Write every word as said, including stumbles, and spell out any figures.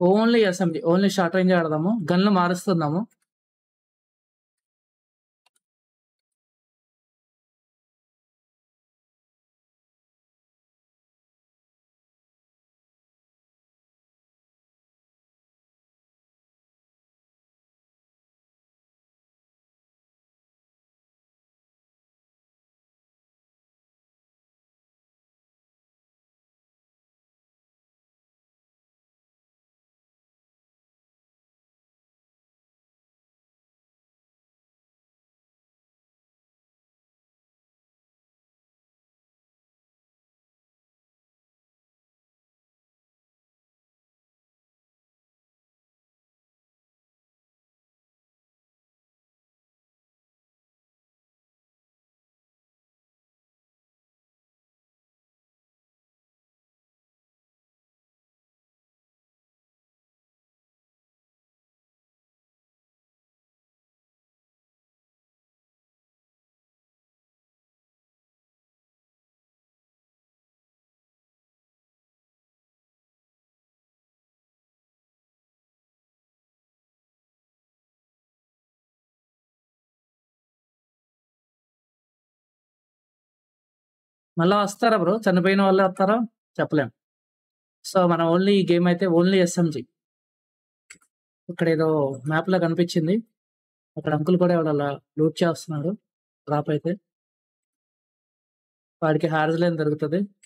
Only SMG. Only short రేంజే ఆడదాము. గన్‌లు మారుస్తున్నాము. మళ్ళా వస్తారా బ్రో? చనిపోయిన వాళ్ళే వస్తారా? చెప్పలేం. సో, మనం ఓన్లీ ఈ గేమ్ అయితే ఓన్లీ ఎస్ఎంజీ. ఇక్కడేదో మ్యాప్‌లా కనిపించింది. అక్కడ అంకుల్ కూడా ఎవడో అలా లూట్ చేస్తున్నాడు. డ్రాప్ అయితే. వాడికి హార్జ్‌లేం దొరుకుతది.